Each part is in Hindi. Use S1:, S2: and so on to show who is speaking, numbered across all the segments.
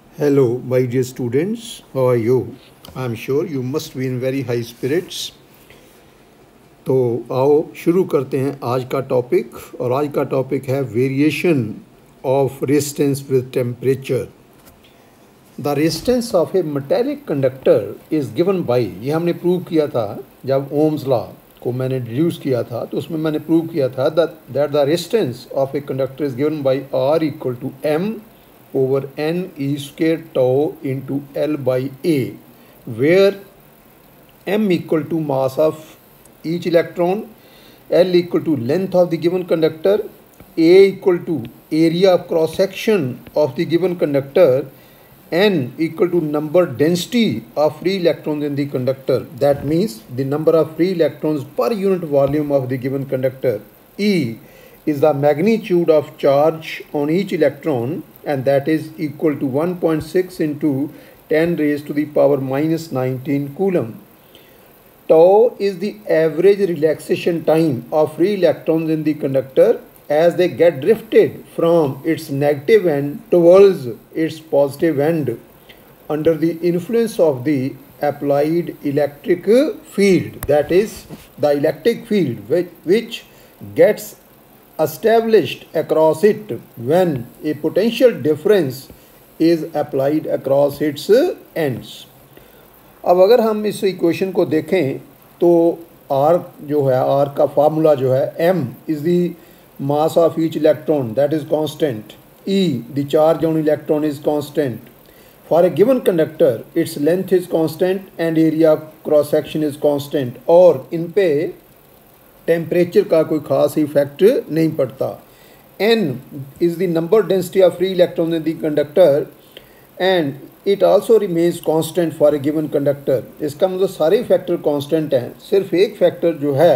S1: Hello, my dear students. How are you? I'm sure you must be in very high spirits. तो आओ शुरू करते हैं आज का टॉपिक और आज का टॉपिक है variation of resistance with temperature. The resistance of a metallic conductor is given by, ये हमने प्रूव किया था जब ओम्स लॉ को मैंने डिड्यूस किया था, तो उसमें मैंने प्रूव किया था that the resistance of a conductor is given by R equal to M over n e square tau into L by A, where m equal to mass of each electron, L equal to length of the given conductor, A equal to area of cross section of the given conductor, n equal to number density of free electrons in the conductor. That means the number of free electrons per unit volume of the given conductor. E is the magnitude of charge on each electron, and that is equal to 1.6 into 10 raised to the power minus 19 coulomb. Tau is the average relaxation time of free electrons in the conductor as they get drifted from its negative end towards its positive end under the influence of the applied electric field, that is the electric field which gets established across it when a potential difference is applied across its ends. अब अगर हम इस इक्वेशन को देखें तो R जो है, R का फार्मूला जो है, M is the mass of each electron, that is constant. E, the charge on electron is constant. For a given conductor its length is constant and area of cross section is constant, और इन पे टेम्परेचर का कोई खास इफेक्ट नहीं पड़ता. n is the number density of free electrons in the conductor and it also remains constant for a given conductor. इसका मतलब सारे फैक्टर कांस्टेंट हैं, सिर्फ एक फैक्टर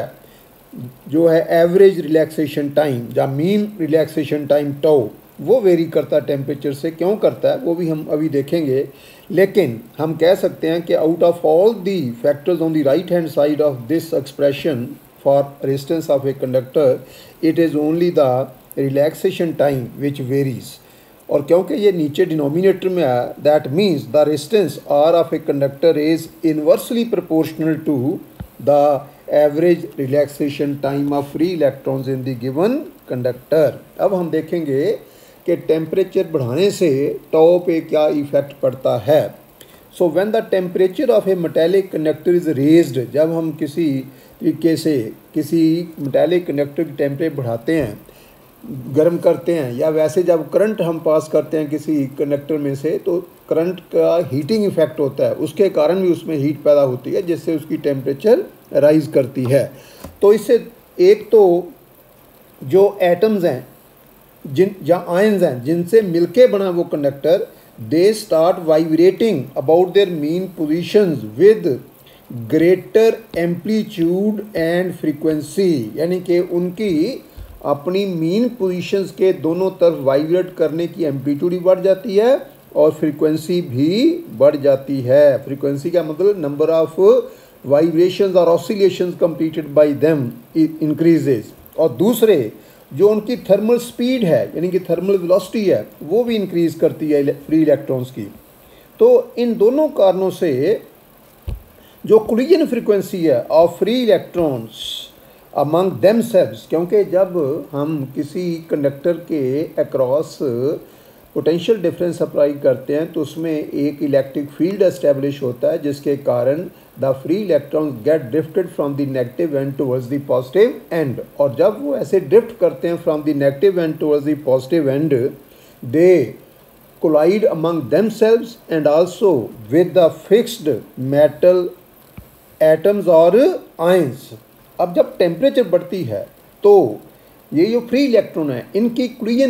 S1: जो है एवरेज रिलैक्सेशन टाइम या मीन रिलैक्सेशन टाइम टाउ, वो वेरी करता है टेम्परेचर से. क्यों करता है वो भी हम अभी देखेंगे, लेकिन हम कह सकते हैं कि out of all the factors on the right hand side of this expression for resistance of a conductor, it is only the relaxation time which varies. और क्योंकि ये नीचे डिनोमिनेटर में आया, that means the resistance R of a conductor is inversely proportional to the average relaxation time of free electrons in the given conductor. अब हम देखेंगे कि टेम्परेचर बढ़ाने से टाउ पे क्या इफेक्ट पड़ता है. So when the temperature of a metallic conductor is raised, जब हम किसी तरीके से किसी मेटालिक कंडक्टर की टेम्परेचर बढ़ाते हैं, गर्म करते हैं, या वैसे जब करंट हम पास करते हैं किसी कंडक्टर में से, तो करंट का हीटिंग इफेक्ट होता है, उसके कारण भी उसमें हीट पैदा होती है जिससे उसकी टेम्परेचर राइज करती है. तो इससे एक तो जो एटम्स हैं या आयंस हैं जिनसे मिलके बना वो conductor, they start vibrating about their mean positions with greater amplitude and frequency, यानी कि उनकी अपनी मीन पोजीशंस के दोनों तरफ वाइब्रेट करने की एम्पलीट्यूड भी बढ़ जाती है और फ्रीक्वेंसी भी बढ़ जाती है. फ्रीक्वेंसी का मतलब नंबर ऑफ वाइब्रेशंस और oscillations completed by them increases, और दूसरे जो उनकी थर्मल स्पीड है यानी कि थर्मल वेलोसिटी है वो भी इंक्रीज़ करती है फ्री इलेक्ट्रॉन्स की. तो इन दोनों कारणों से जो कोलिजन फ्रीक्वेंसी है of free electrons among themselves, क्योंकि जब हम किसी कंडक्टर के अक्रॉस पोटेंशियल डिफरेंस अप्लाई करते हैं तो उसमें एक इलेक्ट्रिक फील्ड एस्टेब्लिश होता है जिसके कारण the free electrons get drifted from the negative end towards the positive end. और जब वो ऐसे ड्रिफ्ट करते हैं from the negative end towards the positive end, they collide among themselves and also with the fixed metal atoms और ions. अब जब टेम्परेचर बढ़ती है तो ये जो फ्री इलेक्ट्रॉन है इनकी collision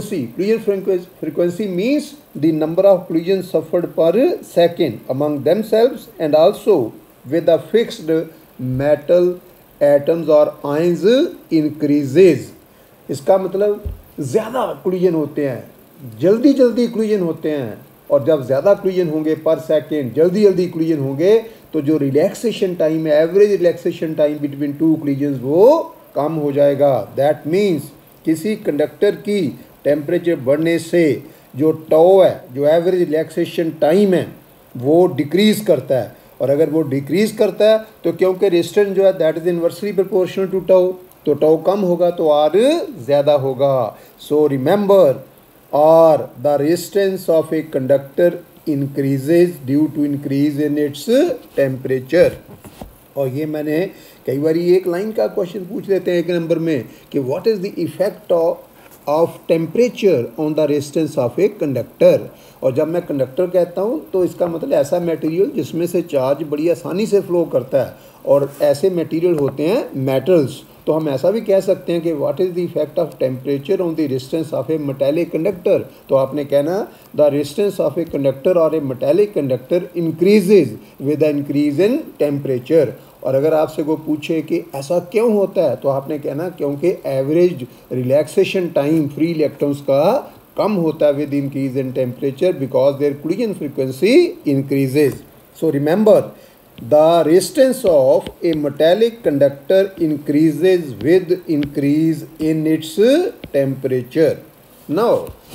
S1: frequency means the number of collision suffered per second among themselves and also with the fixed metal atoms और आयंस इंक्रीजेज. इसका मतलब ज़्यादा कोलिजन होते हैं, जल्दी कोलिजन होते हैं, और जब ज़्यादा कोलिजन होंगे पर सेकेंड, जल्दी कोलिजन होंगे, तो जो रिलैक्सेशन टाइम है, average relaxation time between two collisions वो कम हो जाएगा. दैट मीन्स किसी कंडक्टर की टेम्परेचर बढ़ने से जो टो है, जो एवरेज रिलैक्सेशन टाइम है, वो डिक्रीज़ करता है। और अगर वो डिक्रीज़ करता है तो क्योंकि रेजिस्टेंस जो है that is inversely proportional to tau, तो टो कम होगा तो आर ज़्यादा होगा। So remember, R the resistance of a conductor increases due to increase in its temperature. और ये मैंने कई बार एक लाइन का क्वेश्चन पूछ लेते हैं एक नंबर में कि what is the effect of temperature on the resistance of a conductor. और जब मैं कंडक्टर कहता हूँ तो इसका मतलब ऐसा मटेरियल जिसमें से चार्ज बड़ी आसानी से फ्लो करता है, और ऐसे मटेरियल होते हैं मेटल्स। तो हम ऐसा भी कह सकते हैं कि what is the effect of temperature on the resistance of a metallic conductor. तो आपने कहना the resistance of a conductor और a metallic conductor increases with the increase in temperature. और अगर आपसे को पूछे कि ऐसा क्यों होता है तो आपने कहना क्योंकि average relaxation time free electrons का कम होता है with increase in temperature because their collision frequency increases. So remember, the resistance of a metallic conductor increases with increase in its temperature. Now,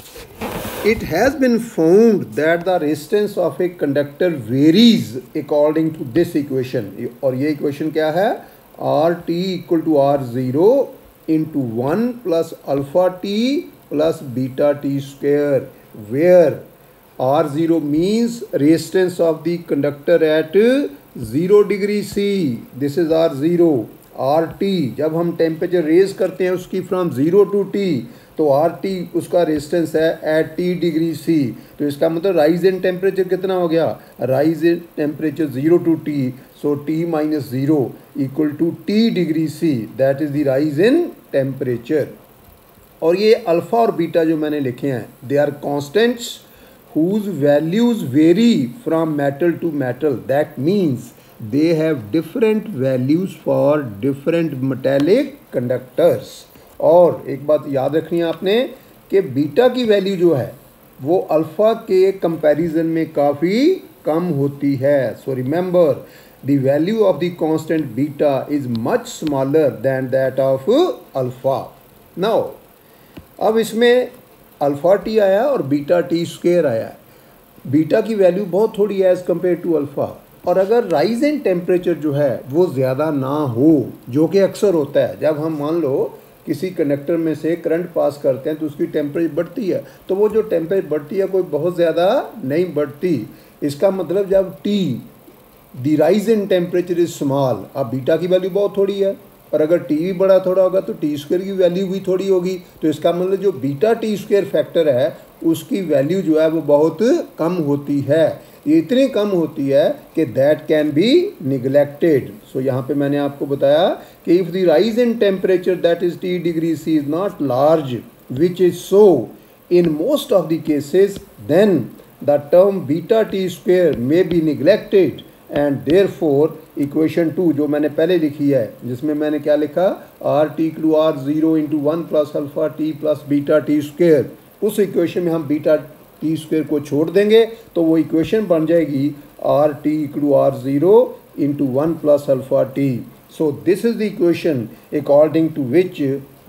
S1: it has been found that the resistance of a conductor varies according to this equation. और ये equation क्या है? RT equal to R0 into 1 plus alpha T plus beta T square, where R0 means resistance of the conductor at 0 degree C. This is R0. RT जब हम टेम्परेचर रेज करते हैं उसकी फ्रॉम 0 to T, तो RT उसका रेजिस्टेंस है एट T डिग्री C। तो इसका मतलब राइज इन टेम्परेचर कितना हो गया? Rise in temperature 0 to T, so T minus 0 equal to T degree C, that is the rise in temperature. और ये अल्फ़ा और बीटा जो मैंने लिखे हैं they are constants whose values vary from metal to metal. That means they have different values for different metallic conductors. और एक बात याद रखनी है आपने कि बीटा की वैल्यू जो है वो अल्फ़ा के कंपैरिजन में काफ़ी कम होती है। So remember, the value of the constant beta is much smaller than that of alpha. Now, अब इसमें अल्फ़ा टी आया और बीटा टी स्क्वेयर आया। बीटा की वैल्यू बहुत थोड़ी है एज़ कम्पेयर टू अल्फ़ा। और अगर राइज इन टेम्परेचर जो है वो ज़्यादा ना हो, जो कि अक्सर होता है, जब हम मान लो किसी कंडक्टर में से करंट पास करते हैं तो उसकी टेम्परेचर बढ़ती है, तो वो जो टेम्परेचर बढ़ती है कोई बहुत ज़्यादा नहीं बढ़ती। इसका मतलब जब T the rise in temperature is small, अब बीटा की वैल्यू बहुत थोड़ी है, और अगर टी भी बड़ा थोड़ा होगा तो टी स्क्वायर की वैल्यू भी थोड़ी होगी। तो इसका मतलब जो बीटा टी स्क्वायर फैक्टर है उसकी वैल्यू जो है वो बहुत कम होती है। ये इतनी कम होती है कि that can be neglected. So यहाँ पे मैंने आपको बताया कि if the rise in temperature that is T degree C is not large which is so in most of the cases, then the term beta T square may be neglected and therefore equation 2 जो मैंने पहले लिखी है जिसमें मैंने क्या लिखा, RT equal R0 into 1 plus alpha T plus beta T square, उस इक्वेशन में हम बीटा टी स्क्वेयर को छोड़ देंगे तो वो इक्वेशन बन जाएगी RT equal R0 into 1 plus alpha T. So this is the equation according to which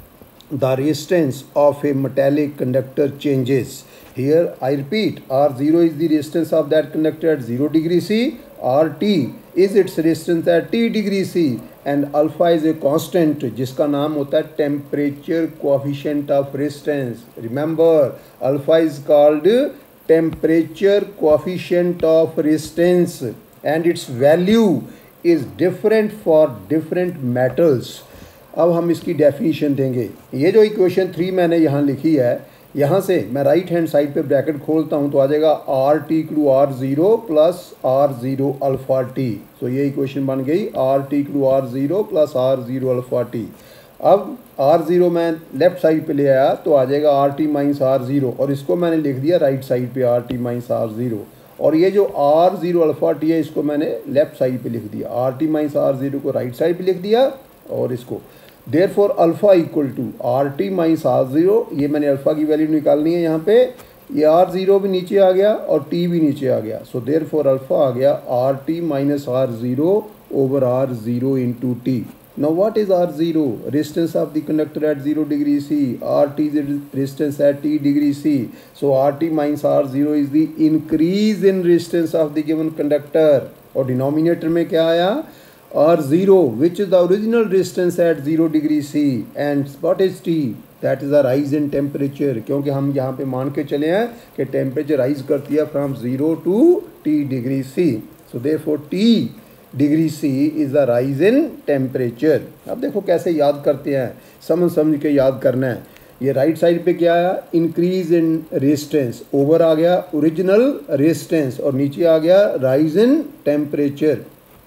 S1: the resistance of a metallic conductor changes. Here I repeat, R0 is the resistance of that conductor at 0 degree C, RT is its resistance at T degree C, and alpha is a constant जिसका नाम होता है temperature coefficient of resistance. Remember, alpha is called temperature coefficient of resistance and its value is different for different metals. अब हम इसकी डेफिनेशन देंगे। ये जो इक्वेशन 3 मैंने यहाँ लिखी है, यहाँ से मैं राइट हैंड साइड पे ब्रैकेट खोलता हूँ तो आ जाएगा RT equal R0 plus R0 alpha T. तो ये इक्वेशन बन गई RT equal R0 plus R0 alpha T. अब R0 मैं लेफ़्ट साइड पे ले आया तो आ जाएगा RT माइनस R0, और इसको मैंने लिख दिया राइट साइड पे RT माइनस R0, और ये जो R0 अल्फ़ा टी है इसको मैंने लेफ़्ट साइड पे लिख दिया, RT माइनस R0 को राइट साइड पे लिख दिया, और इसको therefore alpha equal to RT minus R0, ये मैंने अल्फ़ा की वैल्यू निकालनी है यहाँ पे, ये R0 भी नीचे आ गया और T भी नीचे आ गया। सो देयरफॉर अल्फ़ा आ गया RT minus R0 over R0 into T। Now what is R0? Resistance of the conductor at 0 degree C. RT is the resistance at T degree C. So RT minus R0 is the increase in resistance of the given conductor. और denominator में क्या आया? R0, which is the original resistance at 0 degree C. And what is T? That is a rise in temperature. क्योंकि हम यहाँ पे मान के चले हैं कि temperature rise करती है from 0 to T degree C. So therefore T degree C is the rise in temperature. अब देखो कैसे याद करते हैं, समझ समझ के याद करना है। ये राइट साइड पे क्या आया? इंक्रीज इन रेजिस्टेंस, ओवर आ गया ओरिजिनल रेजिस्टेंस और नीचे आ गया राइज इन टेम्परेचर।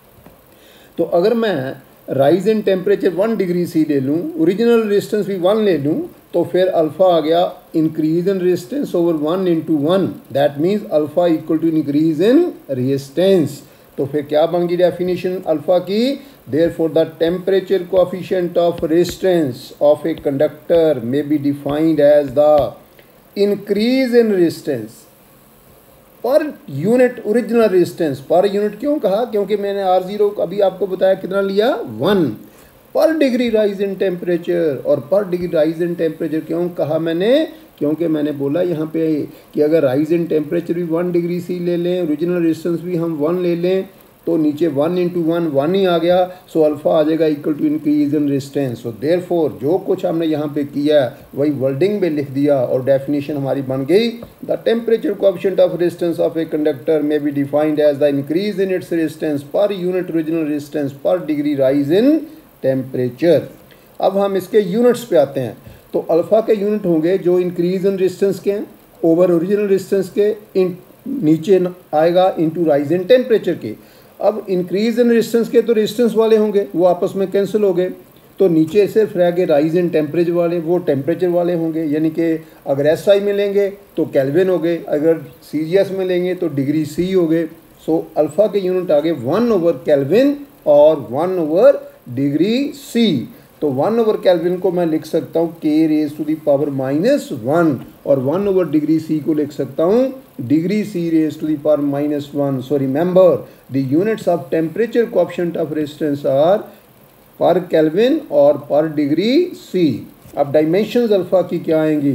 S1: तो अगर मैं rise in temperature 1 degree C ले लूँ, ओरिजिनल रेजिस्टेंस भी 1 ले लूँ, तो फिर अल्फ़ा आ गया increase in resistance over 1 into 1, that means alpha equal to increase in resistance. तो फिर क्या बन गई डेफिनेशन अल्फा की? Therefore the temperature coefficient of resistance of a conductor may be defined as the increase in resistance per unit original resistance. Per unit क्यों कहा? क्योंकि मैंने R0 अभी आपको बताया कितना लिया? 1 पर डिग्री राइज इन टेम्परेचर। और per degree rise in temperature क्यों कहा मैंने? क्योंकि मैंने बोला यहाँ पे कि अगर राइज इन टेम्परेचर भी 1 डिग्री सी ले लें, ओरिजिनल रेजिस्टेंस भी हम 1 ले लें, तो नीचे 1 into 1 1 ही आ गया। सो अल्फ़ा आ जाएगा equal to increase in resistance. So therefore जो कुछ हमने यहाँ पे किया वही वर्डिंग में लिख दिया और डेफिनेशन हमारी बन गई। The temperature coefficient of resistance of a conductor may be defined as the increase in its resistance per unit original resistance per degree rise in temperature. अब हम इसके यूनिट्स पे आते हैं। तो अल्फ़ा के यूनिट होंगे जो इंक्रीज इन रेजिस्टेंस के हैं ओवर ओरिजिनल रेजिस्टेंस के, इन नीचे आएगा इनटू राइज इन टेम्परेचर के। अब इंक्रीज इन रेजिस्टेंस के तो रेजिस्टेंस वाले होंगे, वो आपस में कैंसिल हो गए, तो नीचे सिर्फ रह गए राइज इन टेम्परेचर वाले, वो टेम्परेचर वाले होंगे। यानी कि अगर एसआई में लेंगे तो केल्विन हो गए, अगर सीजीएस में लेंगे तो डिग्री सी हो गए। सो अल्फ़ा के यूनिट आ गए 1 over केल्विन और 1 over डिग्री सी। तो 1 over केल्विन को मैं लिख सकता हूँ k raise to the power -1 और 1 over डिग्री सी को लिख सकता हूँ degree C raise to the power -1। So remember the units of temperature coefficient of resistance are per kelvin और पर डिग्री सी। अब डायमेंशंस अल्फ़ा की क्या आएंगी?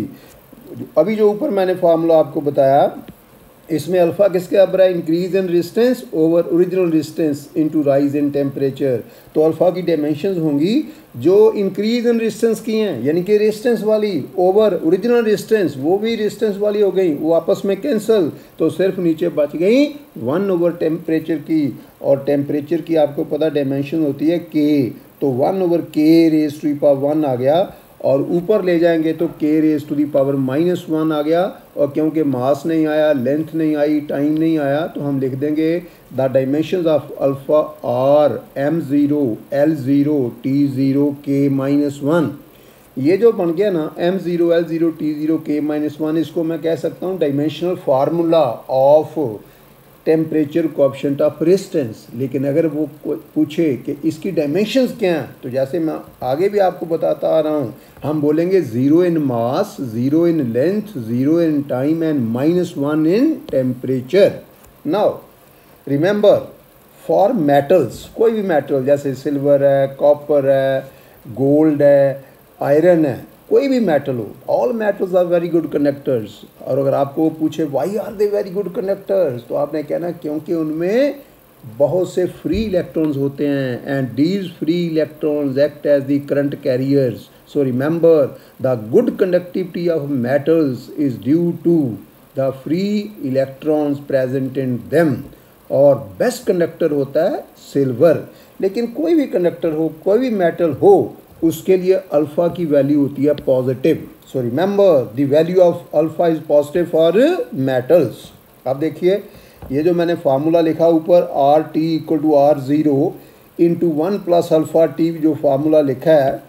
S1: अभी जो ऊपर मैंने फार्मूला आपको बताया, इसमें अल्फ़ा किसके बराबर है? Increase in resistance over original resistance into rise in temperature. तो अल्फ़ा की डायमेंशंस होंगी जो इंक्रीज इन रेजिस्टेंस की हैं, यानी कि रेजिस्टेंस वाली ओवर ओरिजिनल रेजिस्टेंस, वो भी रेजिस्टेंस वाली हो गई, वो आपस में कैंसिल, तो सिर्फ नीचे बच गई 1 over टेम्परेचर की। और टेम्परेचर की आपको पता डायमेंशन होती है k, तो 1 over k raise to the power 1 आ गया और ऊपर ले जाएंगे तो k raise to the power -1 आ गया। और क्योंकि मास नहीं आया, लेंथ नहीं आई, टाइम नहीं आया, तो हम लिख देंगे the dimensions of alpha are m0 l0 t0 k-1। ये जो बन गया ना m0 l0 t0 k-1, इसको मैं कह सकता हूँ dimensional formula of temperature coefficient of resistance. लेकिन अगर वो पूछे कि इसकी डायमेंशंस क्या हैं, तो जैसे मैं आगे भी आपको बताता आ रहा हूँ, हम बोलेंगे 0 in mass, 0 in length, 0 in time and -1 in temperature. Now remember for metals, कोई भी मेटल जैसे सिल्वर है, कॉपर है, गोल्ड है, आयरन है, कोई भी मेटल हो, all metals are very good conductors. और अगर आपको पूछे why are they very good conductors, तो आपने कहना क्योंकि उनमें बहुत से फ्री इलेक्ट्रॉन्स होते हैं and these free electrons act as the current carriers. So remember the good conductivity of metals is due to the free electrons present in them. और बेस्ट कंडक्टर होता है सिल्वर। लेकिन कोई भी कंडक्टर हो, कोई भी मेटल हो, उसके लिए अल्फ़ा की वैल्यू होती है positive. So remember the value of alpha is positive for metals. अब देखिए ये जो मैंने फार्मूला लिखा ऊपर RT equal to R0 into 1 plus alpha T, जो फार्मूला लिखा है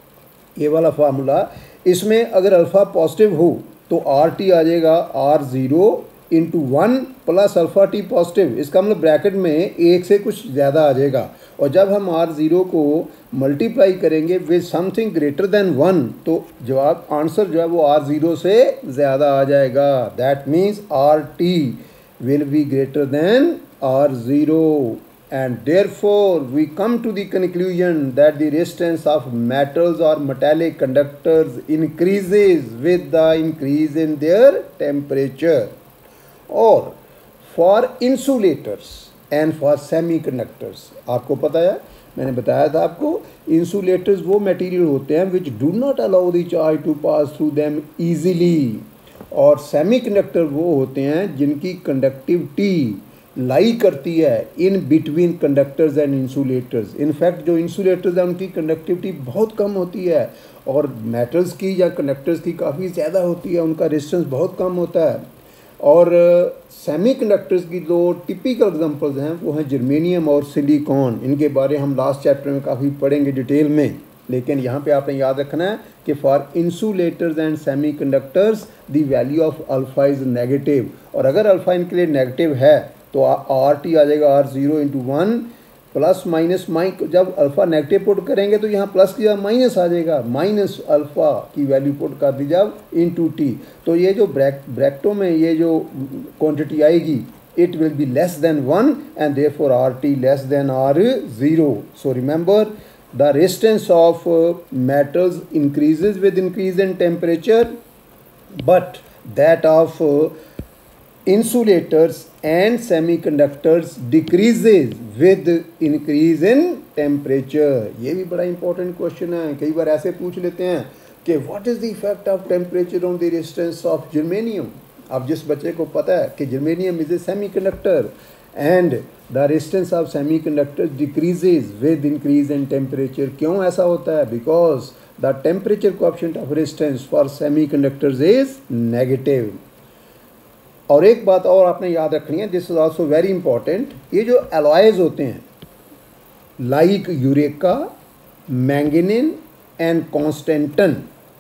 S1: ये वाला फार्मूला, इसमें अगर अल्फ़ा पॉजिटिव हो तो RT आ जाएगा R0 into 1 plus alpha T positive. इसका मतलब ब्रैकेट में 1 से कुछ ज़्यादा आ जाएगा। और जब हम R0 को मल्टीप्लाई करेंगे विद समथिंग ग्रेटर देन 1, तो जवाब आंसर जो है वो R0 से ज़्यादा आ जाएगा। That means RT will be greater than R0। and therefore we come to the conclusion that the resistance of metals or metallic conductors increases with the increase in their temperature. और for insulators and for semiconductors, आपको पता है, मैंने बताया था आपको, इंसुलेटर्स वो मटेरियल होते हैं which do not allow the charge to pass through them easily, और सेमीकंडक्टर वो होते हैं जिनकी कंडक्टिविटी लाई करती है in between conductors and insulators. In fact जो इंसुलेटर्स हैं उनकी कंडक्टिविटी बहुत कम होती है और मेटल्स की या कंडक्टर्स की काफ़ी ज़्यादा होती है, उनका रेजिस्टेंस बहुत कम होता है। और सेमीकंडक्टर्स की जो टिपिकल एग्जांपल्स हैं वो हैं जर्मेनियम और सिलिकॉन। इनके बारे हम लास्ट चैप्टर में काफ़ी पढ़ेंगे डिटेल में, लेकिन यहाँ पे आपने याद रखना है कि for insulators and semiconductors the value of alpha is negative, और अगर अल्फ़ा इनके लिए नेगेटिव है तो आर टी आ जाएगा R0 इंटू 1 प्लस माइनस जब अल्फ़ा नेगेटिव पुट करेंगे तो यहाँ प्लस की जगह माइनस आ जाएगा, माइनस अल्फ़ा की वैल्यू पुट कर दी जब इंटू टी, तो ये जो ब्रैकेटों में ये जो क्वांटिटी आएगी it will be less than 1 and therefore RT less than R0. So remember the resistance of metals increases with increase in temperature, but that of insulators and semiconductors decreases with increase in temperature. ये भी बड़ा important question है, कई बार ऐसे पूछ लेते हैं कि what is the effect of temperature on the resistance of germanium. अब जिस बच्चे को पता है कि germanium is a semiconductor and the resistance of semiconductor decreases with increase in temperature, क्यों ऐसा होता है? Because the temperature coefficient of resistance for semiconductors is negative. और एक बात और आपने याद रखनी है, this is also very important, ये जो एलॉयज होते हैं like eureka, manganese and constantan,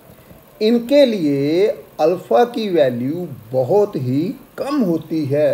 S1: इनके लिए अल्फ़ा की वैल्यू बहुत ही कम होती है,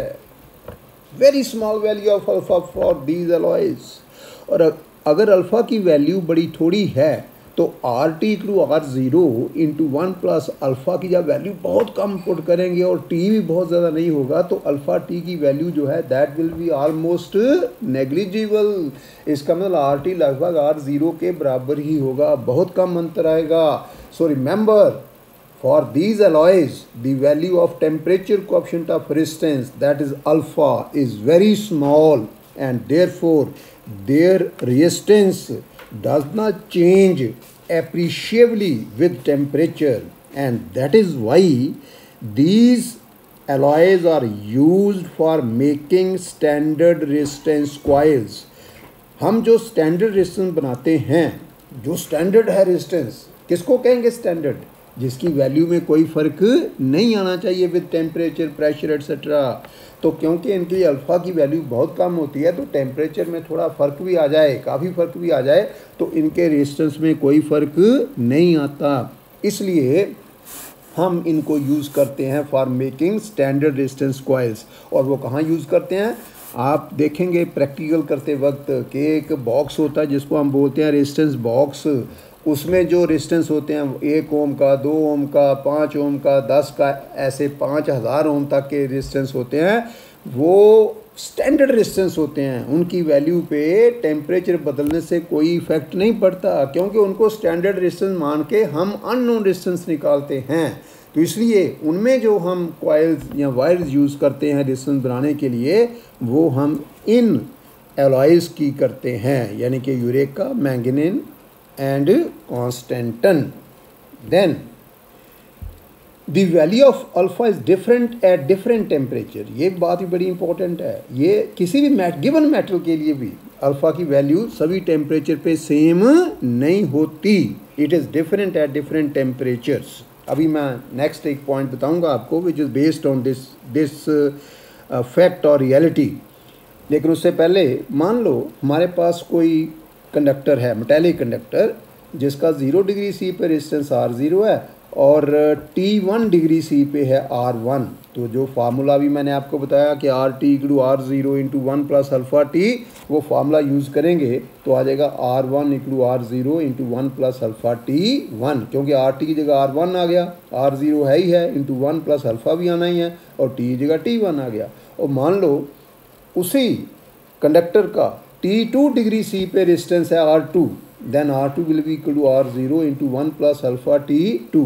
S1: very small value of alpha for these alloys. और अगर अल्फ़ा की वैल्यू बड़ी थोड़ी है तो RT equal R0 into 1 plus alpha की जब वैल्यू बहुत कम पुट करेंगे और T भी बहुत ज़्यादा नहीं होगा तो अल्फ़ा T की वैल्यू जो है that will be almost negligible. इसका मतलब RT लगभग R0 के बराबर ही होगा, बहुत कम अंतर आएगा। So remember, for these alloys the value of temperature coefficient of resistance, that is alpha, is very small and therefore their resistance does not change appreciably with temperature, and that is why these alloys are used for making standard resistance coils. हम जो standard resistance बनाते हैं, जो standard है resistance, किसको कहेंगे standard? जिसकी वैल्यू में कोई फ़र्क नहीं आना चाहिए विद टेम्परेचर, प्रेशर एट्सेट्रा। तो क्योंकि इनकी अल्फ़ा की वैल्यू बहुत कम होती है तो टेम्परेचर में थोड़ा फ़र्क भी आ जाए, काफ़ी फ़र्क भी आ जाए तो इनके रेजिस्टेंस में कोई फ़र्क नहीं आता, इसलिए हम इनको यूज़ करते हैं for making standard resistance coils. और वो कहाँ यूज़ करते हैं आप देखेंगे प्रैक्टिकल करते वक्त कि एक बॉक्स होता है जिसको हम बोलते हैं रेजिस्टेंस बॉक्स, उसमें जो रेजिस्टेंस होते हैं 1 ओम का, 2 ओम का, 5 ओम का, 10 का, ऐसे 5000 ओम तक के रेजिस्टेंस होते हैं, वो स्टैंडर्ड रेजिस्टेंस होते हैं। उनकी वैल्यू पे टेम्परेचर बदलने से कोई इफेक्ट नहीं पड़ता क्योंकि उनको स्टैंडर्ड रेजिस्टेंस मान के हम अननोन रेजिस्टेंस निकालते हैं। तो इसलिए उनमें जो हम कॉइल्स या वायर्स यूज़ करते हैं रेजिस्टेंस बनाने के लिए वो हम इन एलॉयज़ की करते हैं, यानी कि eureka, manganese and constantan. Then the value of alpha is different at different temperature. ये बात भी बड़ी इंपॉर्टेंट है, ये किसी भी गिवन मेटल के लिए भी अल्फ़ा की वैल्यू सभी टेम्परेचर पे सेम नहीं होती, it is different at different temperatures. अभी मैं नेक्स्ट एक पॉइंट बताऊंगा आपको which is based on this fact और रियलिटी। लेकिन उससे पहले मान लो हमारे पास कोई कंडक्टर है, मेटालिक कंडक्टर, जिसका 0 डिग्री सी पे रेजिस्टेंस R0 है और T1 डिग्री सी पे है R1। तो जो फार्मूला भी मैंने आपको बताया कि RT equal R0 into 1 plus alpha T, वो फार्मूला यूज़ करेंगे तो आ जाएगा R1 equal R0 into 1 plus alpha T1, क्योंकि RT की जगह R1 आ गया, R0 है ही है, इंटू 1 प्लस अल्फ़ा भी आना ही है और T की जगह T1 आ गया। और मान लो उसी कंडक्टर का T2 डिग्री C पे रेजिस्टेंस है R2, then R2 will be equal to R0 into 1 plus alpha T2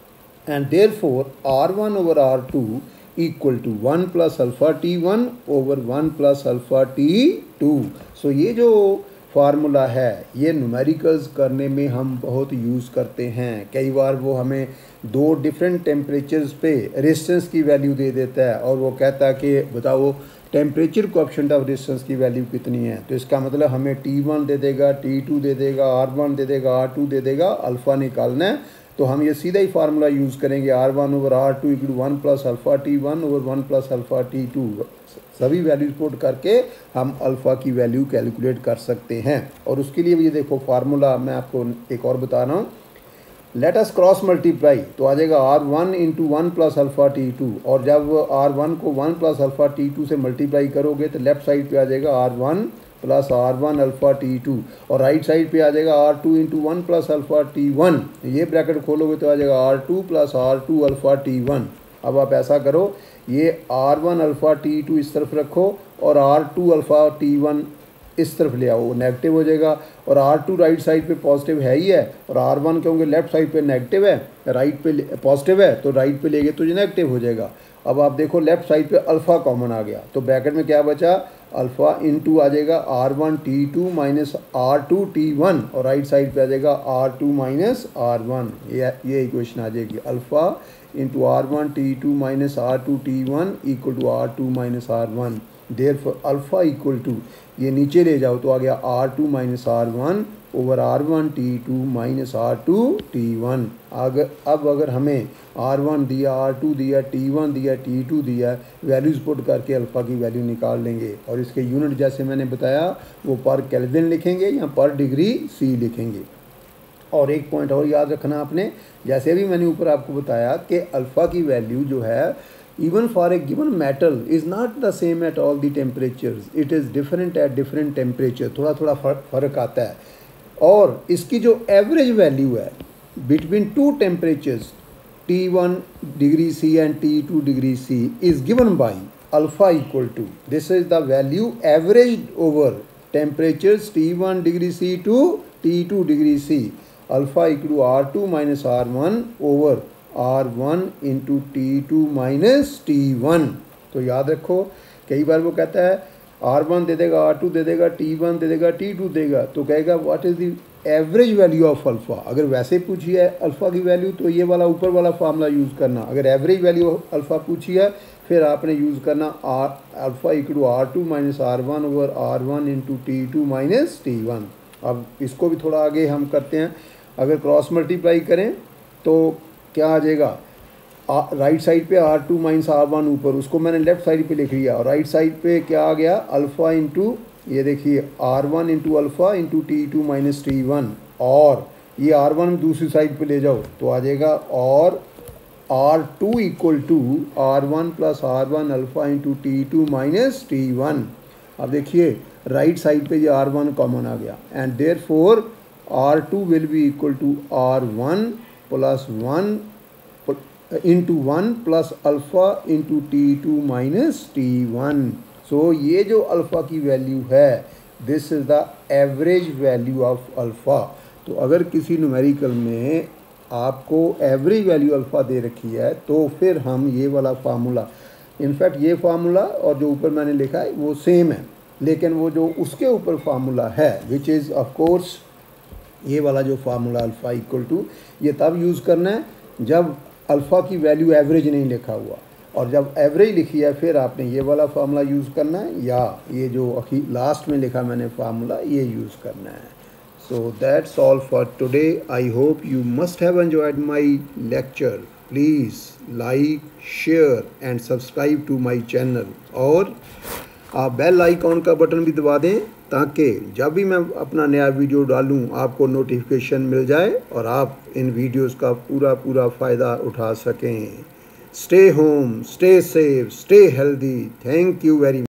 S1: and therefore R1 over R2 equal to 1 plus alpha T1 over 1 plus alpha T2। So ये जो फार्मूला है ये न्यूमेरिकल्स करने में हम बहुत यूज़ करते हैं। कई बार वो हमें दो डिफरेंट टेम्परेचर्स पे रेजिस्टेंस की वैल्यू दे देता है और वो कहता है कि बताओ टेम्परेचर कोएफिशिएंट ऑफ रेजिस्टेंस की वैल्यू कितनी है। तो इसका मतलब हमें T1 दे देगा, T2 दे देगा, R1 दे देगा, R2 दे देगा, अल्फ़ा निकालना है। तो हम ये सीधा ही फार्मूला यूज़ करेंगे R1 over R2 equal 1 plus alpha T1 over 1 plus alpha T2। सभी वैल्यूज पुट करके हम अल्फ़ा की वैल्यू कैलकुलेट कर सकते हैं। और उसके लिए भी ये देखो फार्मूला मैं आपको एक और बता रहा हूँ। लेट अस क्रॉस मल्टीप्लाई, तो आ जाएगा R1 into 1 plus alpha T2, और जब R1 को 1 प्लस अल्फ़ा T2 से मल्टीप्लाई करोगे तो लेफ्ट साइड पे आ जाएगा R1 plus R1 alpha T2, और राइट साइड पे आ जाएगा R2 into 1 plus alpha T1। ये ब्रैकेट खोलोगे तो आ जाएगा R2 plus R2 alpha T1। अब आप ऐसा करो, ये R1 अल्फ़ा T2 इस तरफ रखो और R2 अल्फ़ा T1 इस तरफ ले आओ, वो नेगेटिव हो जाएगा। और R2 राइट साइड पे पॉजिटिव है ही है, और R1 क्योंकि लेफ्ट साइड पे नेगेटिव है, राइट पे पॉजिटिव है, तो राइट पे लेंगे तो ये नेगेटिव हो जाएगा। अब आप देखो लेफ्ट साइड पे अल्फ़ा कॉमन आ गया, तो ब्रैकेट में क्या बचा, अल्फ़ा इंटू आ जाएगा R1 T2 minus R2 T1, और राइट साइड पे आ जाएगा R2 माइनस R1। ये इक्वेशन आ जाएगी, alpha into R1 T2 minus R2 T1 equal to R2 minus R1। Therefore alpha equal to, ये नीचे ले जाओ तो आ गया R2 minus R1 over R1 T2 minus R2 T1। अब अगर हमें R1 दिया, R2 दिया, T1 दिया, T2 दिया, वैल्यूज़ पुट करके अल्फ़ा की वैल्यू निकाल लेंगे। और इसके यूनिट जैसे मैंने बताया वो पर केल्विन लिखेंगे या पर डिग्री C लिखेंगे। और एक पॉइंट और याद रखना आपने, जैसे भी मैंने ऊपर आपको बताया कि अल्फ़ा की वैल्यू जो है even for a given metal is not the same at all the temperatures, it is different at different temperature, थोड़ा थोड़ा फ़र्क आता है। और इसकी जो एवरेज वैल्यू है between two temperatures T1 degree C and T2 degree C is given by alpha equal to, this is the value averaged over temperatures T1 degree C to T2 degree C, alpha equal to R2 minus R1 over R1 into T2 minus T1। तो याद रखो कई बार वो कहता है R1 दे देगा, R2 दे देगा, T1 दे देगा, T2 देगा, तो कहेगा what is the average value of alpha. अगर वैसे पूछी है अल्फ़ा की वैल्यू तो ये वाला ऊपर वाला फार्मूला यूज़ करना। अगर एवरेज वैल्यू ऑफ अल्फ़ा पूछी है फिर आपने यूज़ करना alpha equal to R2 minus R1 over R1 into T2 minus T1। अब इसको भी थोड़ा आगे हम करते हैं। अगर क्रॉस मल्टीप्लाई करें तो क्या आ जाएगा, राइट साइड पे R2 माइनस R1 ऊपर, उसको मैंने लेफ्ट साइड पे लिख लिया, और राइट साइड पे क्या आ गया, अल्फ़ा इंटू ये देखिए R1 into alpha into T2 minus T1, और ये R1 दूसरी साइड पे ले जाओ तो आ जाएगा और R2 equal to R1 plus R1 alpha into T2 minus T1। अब देखिए राइट साइड पे ये R1 कॉमन आ गया, and therefore R2 will be equal to R1 plus 1 into 1 plus alpha into T2 minus T1। So ये जो अल्फ़ा की वैल्यू है this is the average value of alpha. तो अगर किसी न्यूमेरिकल में आपको एवरेज वैल्यू अल्फ़ा दे रखी है तो फिर हम ये वाला फार्मूला, इनफैक्ट ये फार्मूला और जो ऊपर मैंने लिखा है वो सेम है, लेकिन वो जो उसके ऊपर फार्मूला है विच इज़ ऑफ कोर्स ये वाला जो फार्मूला अल्फ़ा इक्वल टू, ये तब यूज़ करना है जब अल्फ़ा की वैल्यू एवरेज नहीं लिखा हुआ, और जब एवरेज लिखी है फिर आपने ये वाला फार्मूला यूज़ करना है, या ये जो लास्ट में लिखा मैंने फार्मूला ये यूज़ करना है। So that's all for today. I hope you must have enjoyed my lecture. Please like, share and subscribe to my channel, और आप बेल आइकॉन का बटन भी दबा दें ताकि जब भी मैं अपना नया वीडियो डालूं आपको नोटिफिकेशन मिल जाए और आप इन वीडियोस का पूरा फ़ायदा उठा सकें। Stay home, stay safe, stay healthy. Thank you very much.